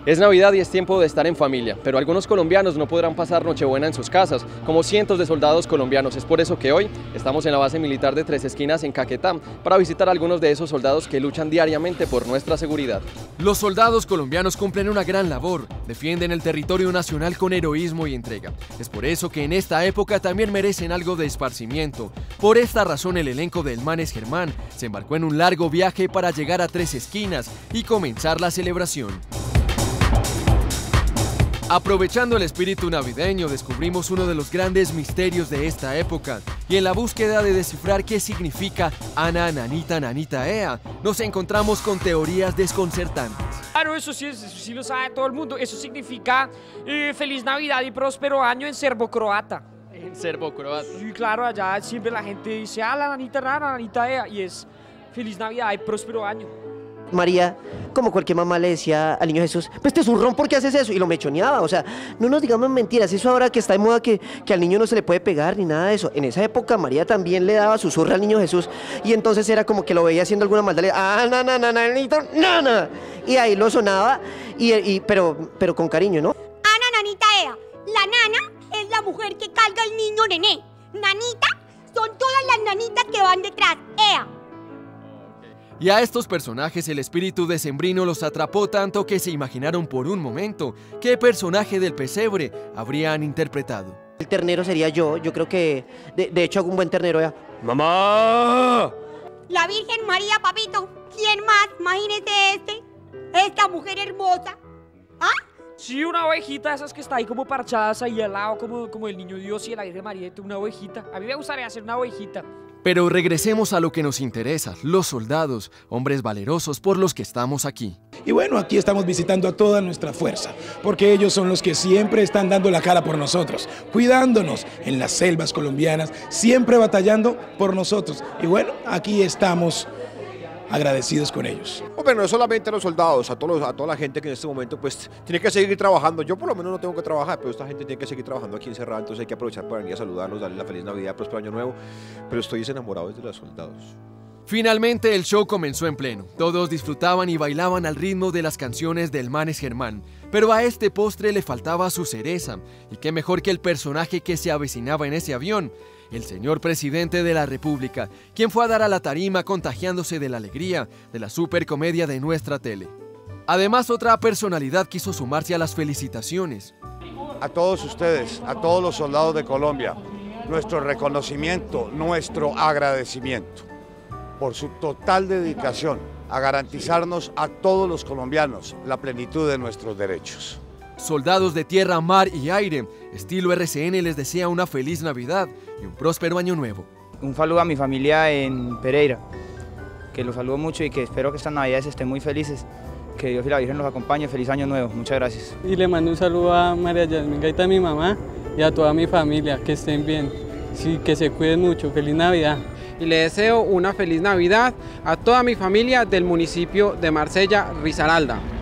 Es Navidad y es tiempo de estar en familia, pero algunos colombianos no podrán pasar Nochebuena en sus casas, como cientos de soldados colombianos. Es por eso que hoy estamos en la base militar de Tres Esquinas en Caquetá, para visitar a algunos de esos soldados que luchan diariamente por nuestra seguridad. Los soldados colombianos cumplen una gran labor, defienden el territorio nacional con heroísmo y entrega. Es por eso que en esta época también merecen algo de esparcimiento. Por esta razón el elenco del Manes Germán se embarcó en un largo viaje para llegar a Tres Esquinas y comenzar la celebración. Aprovechando el espíritu navideño, descubrimos uno de los grandes misterios de esta época y en la búsqueda de descifrar qué significa Ana, Nanita, Nanita, Ea, nos encontramos con teorías desconcertantes. Claro, eso sí lo sabe todo el mundo. Eso significa Feliz Navidad y Próspero Año en serbocroata. En serbocroata. Sí, claro, allá siempre la gente dice, la nanita rara, nanita Ea, y es Feliz Navidad y Próspero Año. María, como cualquier mamá, le decía al niño Jesús, pues te zurrón, ¿por qué haces eso? Y lo mechoneaba, o sea, no nos digamos mentiras, eso ahora que está de moda que al niño no se le puede pegar ni nada de eso. En esa época María también le daba susurra al niño Jesús y entonces era como que lo veía haciendo alguna maldad, nana, y ahí lo sonaba, pero con cariño, ¿no? Ana, nanita, Ea, la nana es la mujer que carga al niño nené, nanita son todas las nanitas que van detrás, Ea. Y a estos personajes el espíritu decembrino los atrapó tanto que se imaginaron por un momento qué personaje del pesebre habrían interpretado. El ternero sería yo creo que de hecho hago un buen ternero ya. ¡Mamá! La Virgen María, papito, ¿quién más? Imagínese esta mujer hermosa. ¿Ah? Sí, una ovejita, esas que está ahí como parchadas ahí al lado, como el niño Dios y la Virgen María, una ovejita. A mí me gustaría hacer una ovejita. Pero regresemos a lo que nos interesa, los soldados, hombres valerosos por los que estamos aquí. Y bueno, aquí estamos visitando a toda nuestra fuerza, porque ellos son los que siempre están dando la cara por nosotros, cuidándonos en las selvas colombianas, siempre batallando por nosotros. Y bueno, aquí estamos agradecidos con ellos. Hombre, no es solamente a los soldados, a toda la gente que en este momento pues tiene que seguir trabajando. Yo por lo menos no tengo que trabajar, pero esta gente tiene que seguir trabajando aquí encerrada, entonces hay que aprovechar para venir a saludarlos, darles la feliz Navidad, próspero año nuevo, pero estoy enamorado de los soldados. Finalmente el show comenzó en pleno. Todos disfrutaban y bailaban al ritmo de las canciones del Manes Germán. Pero a este postre le faltaba su cereza. Y qué mejor que el personaje que se avecinaba en ese avión, el señor presidente de la República, quien fue a dar a la tarima contagiándose de la alegría de la supercomedia de nuestra tele. Además, otra personalidad quiso sumarse a las felicitaciones. A todos ustedes, a todos los soldados de Colombia, nuestro reconocimiento, nuestro agradecimiento por su total dedicación a garantizarnos a todos los colombianos la plenitud de nuestros derechos. Soldados de tierra, mar y aire, estilo RCN les desea una feliz Navidad y un próspero año nuevo. Un saludo a mi familia en Pereira, que los saludo mucho y que espero que estas Navidades estén muy felices. Que Dios y la Virgen los acompañe. Feliz año nuevo. Muchas gracias. Y le mando un saludo a María Yasmin Gaita, mi mamá, y a toda mi familia, que estén bien, sí, que se cuiden mucho. Feliz Navidad. Y le deseo una feliz Navidad a toda mi familia del municipio de Marsella, Risaralda.